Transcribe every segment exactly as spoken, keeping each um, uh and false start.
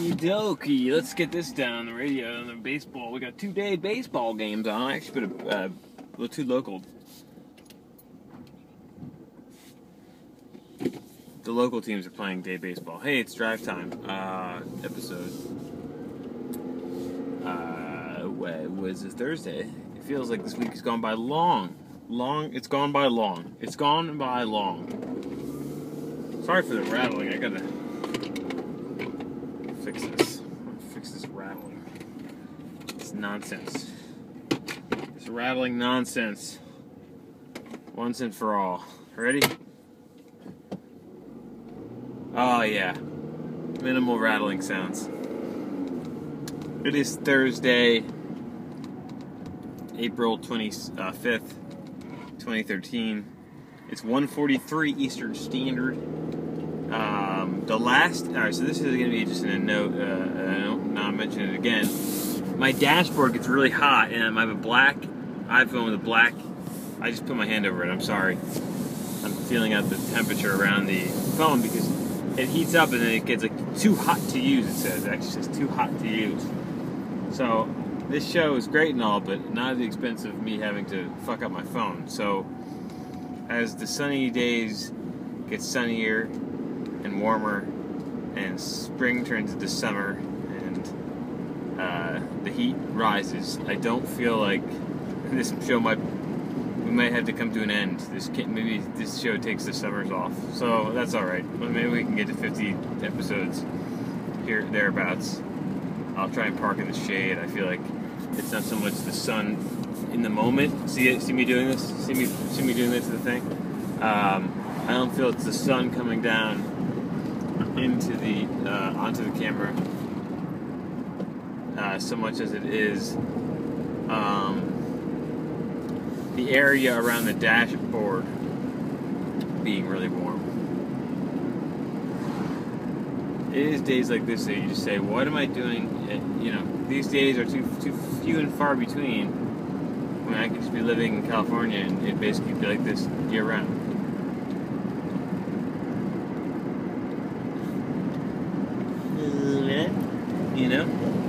Okie dokie, let's get this down on the radio on the baseball. We got two day baseball games on. I actually put a, uh, well, two local. The local teams are playing day baseball. Hey, it's drive time uh, episode. Uh, what was it, Thursday? It feels like this week has gone by long. Long, it's gone by long. It's gone by long. Sorry for the rattling, I gotta fix this. Fix this rattling. It's nonsense. It's rattling nonsense. Once and for all. Ready? Oh yeah. Minimal rattling sounds. It is Thursday, April twenty-fifth, twenty thirteen. It's one forty-three Eastern Standard. Um, the last, alright, so this is going to be just in a note, uh, I don't not mention it again. My dashboard gets really hot, and I have a black iPhone with a black, I just put my hand over it, I'm sorry. I'm feeling out the temperature around the phone because it heats up and then it gets like too hot to use, it says. It actually says too hot to use. So, this show is great and all, but not at the expense of me having to fuck up my phone. So, as the sunny days get sunnier and warmer, and spring turns into summer, and uh, the heat rises, I don't feel like this show might, we might have to come to an end. This can't, maybe this show takes the summers off, so that's all right. Well, maybe we can get to fifty episodes here, thereabouts. I'll try and park in the shade. I feel like it's not so much the sun in the moment. See it? See me doing this? See me? See me doing this to the thing? Um, I don't feel it's the sun coming down into the uh, onto the camera uh, so much as it is um, the area around the dashboard being really warm. It is days like this that you just say, "What am I doing?" And, you know, these days are too too few and far between. I mean, I could just be living in California and it'd basically be like this year round. You know,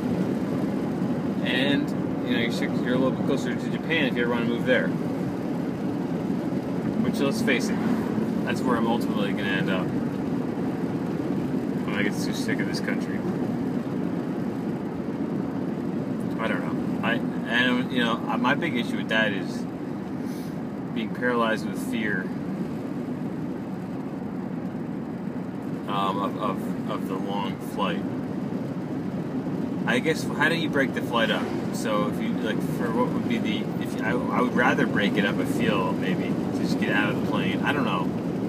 and you know you're, you're a little bit closer to Japan if you ever want to move there. Which, let's face it, that's where I'm ultimately going to end up when I get too sick of this country. I don't know. I and you know my big issue with that is being paralyzed with fear um, of, of of the long flight. I guess, how do you break the flight up? So if you, like, for what would be the, if you, I, I would rather break it up, I feel, maybe, to just get out of the plane. I don't know.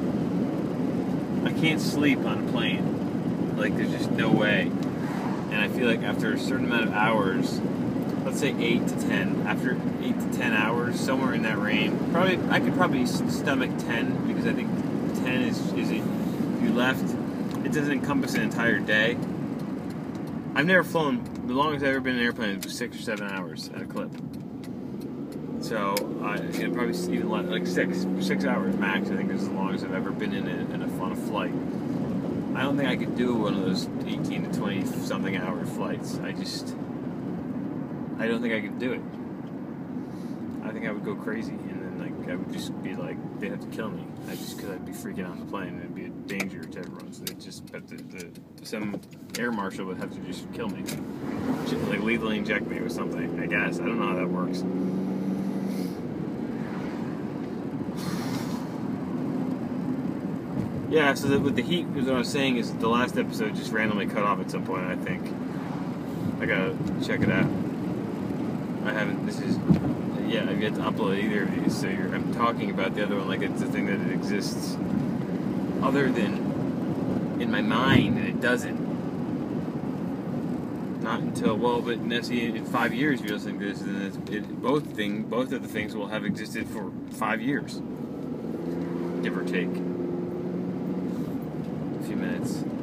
I can't sleep on a plane. Like, there's just no way. And I feel like after a certain amount of hours, let's say eight to ten, after eight to ten hours, somewhere in that range, probably, I could probably stomach ten, because I think ten is, is it, if you left, it doesn't encompass an entire day. I've never flown, the longest I've ever been in an airplane was six or seven hours at a clip. So, uh, you know, probably even less, like six, six hours max, I think is the longest I've ever been in a, in a, on a flight. I don't think I could do one of those eighteen to twenty something hour flights. I just, I don't think I could do it. I think I would go crazy, and then like, I would just be like, they'd have to kill me. I just, because I'd be freaking out on the plane, and it'd be a danger to everyone, so they'd just have to, the, some air marshal would have to just kill me. Like lethally inject me with something, I guess. I don't know how that works. Yeah, so that with the heat, what I was saying is the last episode just randomly cut off at some point, I think. I gotta check it out. I haven't, this is, yeah, I've yet to upload either of these, so you're, I'm talking about the other one like it's a thing that it exists other than in my mind, and it doesn't. Not until, well, but see, in five years, if you're listening to this, then it's, it, both thing, both of the things will have existed for five years, give or take a few minutes.